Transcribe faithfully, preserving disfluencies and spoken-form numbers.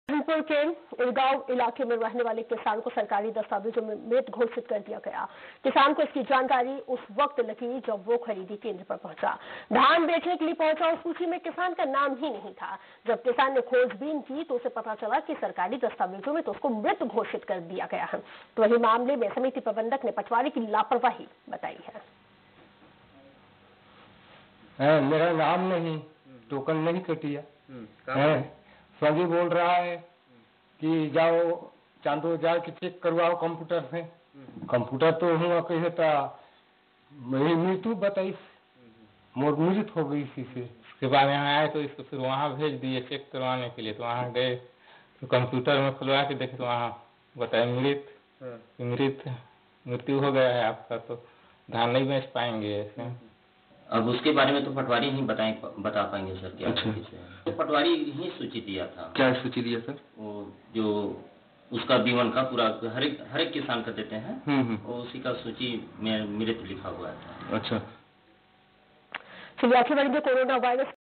कानपुर के इरगांव इलाके में रहने वाले किसान को सरकारी दस्तावेजों में मृत घोषित कर दिया गया। किसान को इसकी जानकारी उस वक्त लगी जब वो खरीदी केंद्र पर पहुंचा। धान बेचने के लिए पहुंचा, उस सूची में किसान का नाम ही नहीं था। जब किसान ने खोजबीन की तो उसे पता चला कि सरकारी दस्तावेजों में तो उसको मृत घोषित कर दिया गया है। तो वही मामले में समिति प्रबंधक ने पटवारी की लापरवाही बताई है। है, मेरा नाम नहीं, टोकन नहीं कटिया है। संजय बोल रहा है कि जाओ चांदो जाके चेक करवाओ कंप्यूटर से। कंप्यूटर तो हुआ कहता मेरी मृत्यु बताई, मोर मृत हो गई इसी से। उसके बाद यहाँ आए तो इसको फिर वहाँ भेज दिए चेक करवाने के लिए। तो वहाँ गए तो कंप्यूटर में खुलवा के देखे तो वहाँ बताए मृत मृत मृत्यु हो गया है आपका, तो धान नहीं बेच पाएंगे ऐसे। अब उसके बारे में तो पटवारी ही बताएं बता पाएंगे सर क्या। अच्छा। तो पटवारी ही सूची दिया था। क्या सूची दिया सर? वो जो उसका बीवन का पूरा हर एक हर एक किसान का देते हैं, वो उसी का सूची में मृत लिखा हुआ था। अच्छा। चलिए आगे बढ़ेंगे कोरोना वायरस